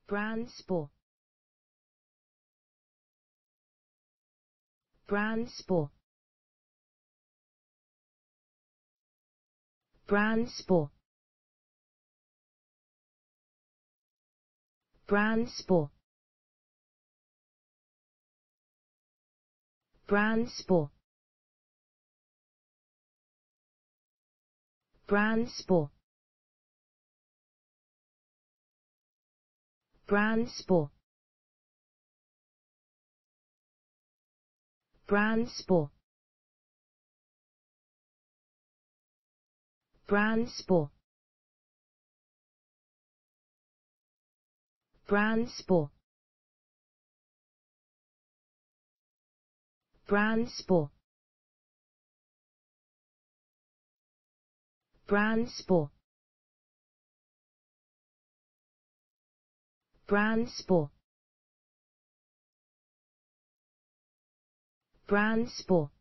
Brand Spore. Brand Spore. Brand Spore. Brand Spore. Brand Spore. Brand Spore. Brand Spore. Brand Spore. Brand Spore. Brand Spore. Brand Spore. Brand Spore. Brand Spore. Brand Spore.